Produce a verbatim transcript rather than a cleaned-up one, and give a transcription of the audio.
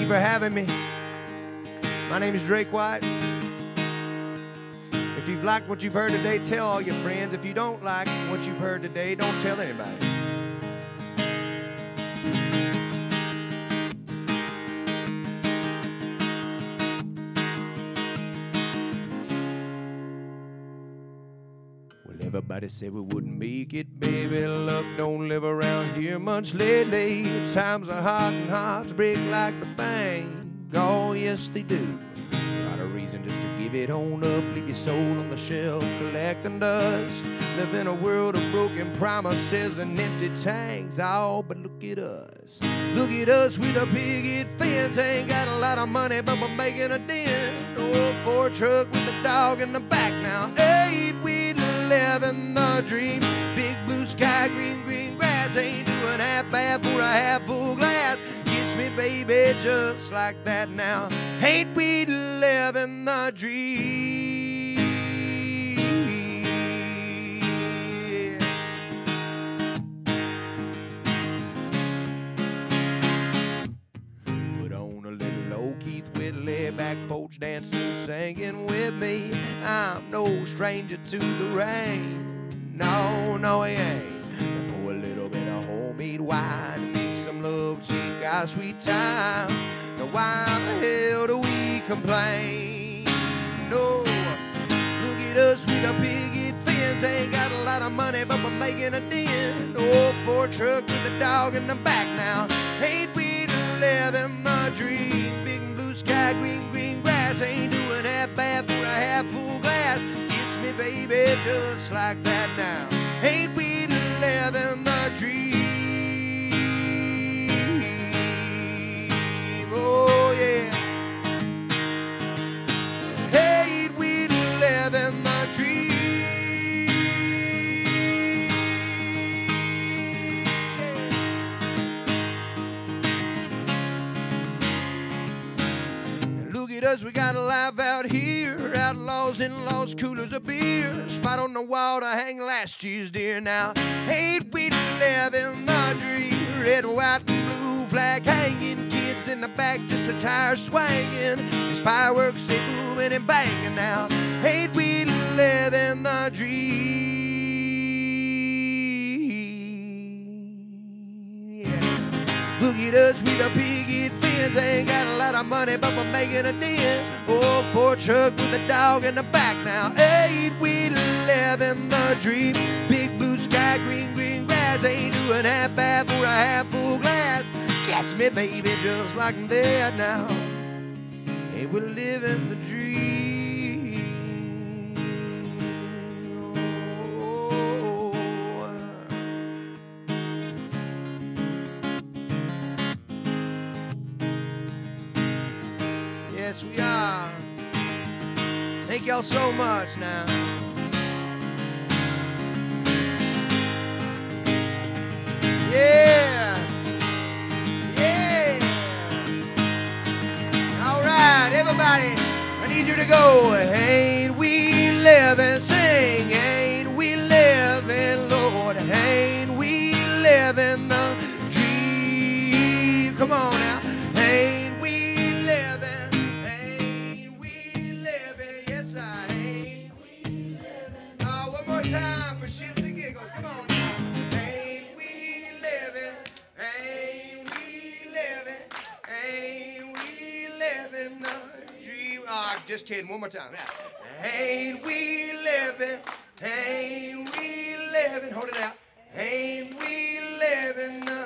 you for having me. My name is Drake White. If you've liked what you've heard today, tell all your friends. If you don't like what you've heard today, don't tell anybody. Well, everybody said we wouldn't make it, baby. Luck don't live around here much lately. Times are hot and hearts break like the bank. Oh, yes, they do. Not a reason just to give it on up. Leave your soul on the shelf, collecting dust. Live in a world of broken promises and empty tanks. Oh, but look at us. Look at us with a picket fence. Ain't got a lot of money, but we're making a dent. Oh, Ford truck with a dog in the back now. Eight, we living the dream. Big blue sky, green, green grass. Ain't doing half bad for a half full glass. Kiss me, baby, just like that now. Ain't we living the dream? Put on a little old Keith Whitley, back porch dancing, singing with me. I'm no stranger to the rain. No, no, he ain't. And pour a little bit of homemade wine, need some love, cheek, our sweet time. Now why the hell do we complain? No, look at us with a picket fence. Ain't got a lot of money, but we're making a dent. Oh, Ford truck with a dog in the back now. Ain't we living the dream? Big blue sky, green, green grass. Ain't doing half bad for a half full glass. Kiss me, baby, just like that now. Ain't we living the dream? Oh, yeah. Ain't we living the dream? Look at us, we got a life out here. Outlaws, in-laws, coolers of beer. Spot on the wall to hang last year's deer now. Ain't we living the dream? Red, white, and blue flag hanging. Kids in the back, just a tire swinging. These fireworks, they booming and banging now. Ain't we living the dream? Yeah. Look at us with a picket fence. Ain't got a lot of money, but we're making a dent. Oh, Ford truck with a dog in the back now. Ain't we living the dream? Big blue sky, green, green grass. Ain't doing half bad for a half full glass. Kiss me, baby, just like that now. Ain't we living the dream? Yes, we are. Thank y'all so much now. Yeah. Yeah. All right, everybody, I need you to go. Ain't we living, sing. Ain't we living, Lord. Ain't we living the dream. Come on now. Ain't we living. Time for shits and giggles. Come on now. Ain't we living? Ain't we living? Ain't we living the dream? Oh, just kidding. One more time. Yeah. Ain't we living? Ain't we living? Hold it out. Ain't we living the